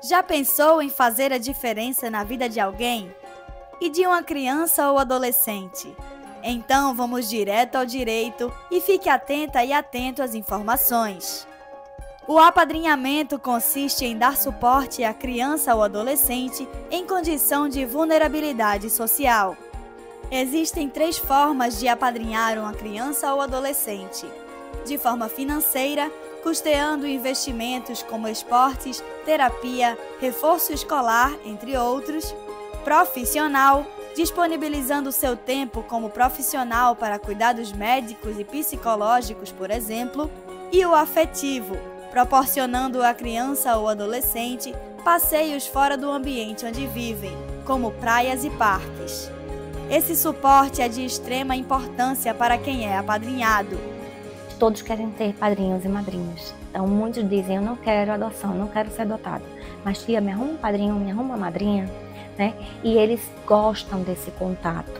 Já pensou em fazer a diferença na vida de alguém? E de uma criança ou adolescente? Então vamos direto ao direito e fique atenta e atento às informações. O apadrinhamento consiste em dar suporte à criança ou adolescente em condição de vulnerabilidade social. Existem 3 formas de apadrinhar uma criança ou adolescente: de forma financeira, custeando investimentos como esportes, terapia, reforço escolar, entre outros; profissional, disponibilizando seu tempo como profissional para cuidados médicos e psicológicos, por exemplo; e o afetivo, proporcionando à criança ou adolescente passeios fora do ambiente onde vivem, como praias e parques. Esse suporte é de extrema importância para quem é apadrinhado. Todos querem ter padrinhos e madrinhas. Então muitos dizem: eu não quero adoção, não quero ser adotado. Mas tia, me arruma um padrinho, me arruma uma madrinha, né? E eles gostam desse contato.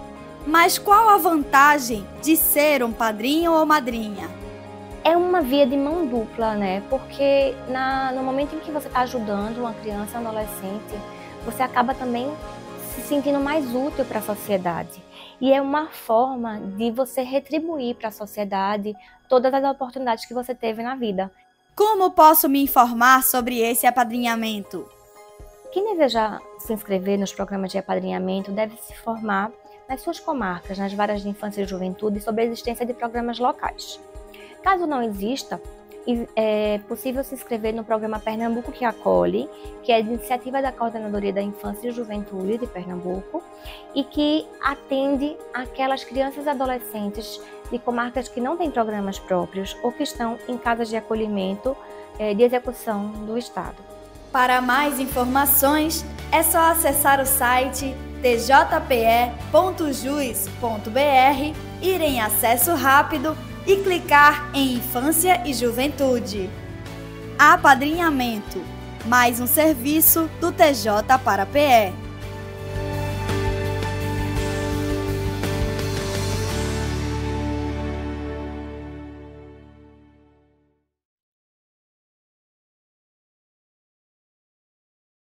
Mas qual a vantagem de ser um padrinho ou madrinha? É uma via de mão dupla, né? Porque no momento em que você está ajudando uma criança, um adolescente, você acaba também se sentindo mais útil para a sociedade. E é uma forma de você retribuir para a sociedade todas as oportunidades que você teve na vida. Como posso me informar sobre esse apadrinhamento? Quem desejar se inscrever nos programas de apadrinhamento deve se informar nas suas comarcas, nas varas de infância e juventude, sobre a existência de programas locais. Caso não exista, é possível se inscrever no programa Pernambuco que Acolhe, que é de iniciativa da Coordenadoria da Infância e Juventude de Pernambuco e que atende aquelas crianças e adolescentes de comarcas que não têm programas próprios ou que estão em casas de acolhimento de execução do Estado. Para mais informações, é só acessar o site tjpe.jus.br, ir em acesso rápido e clicar em Infância e Juventude. Apadrinhamento, mais um serviço do TJ para PE.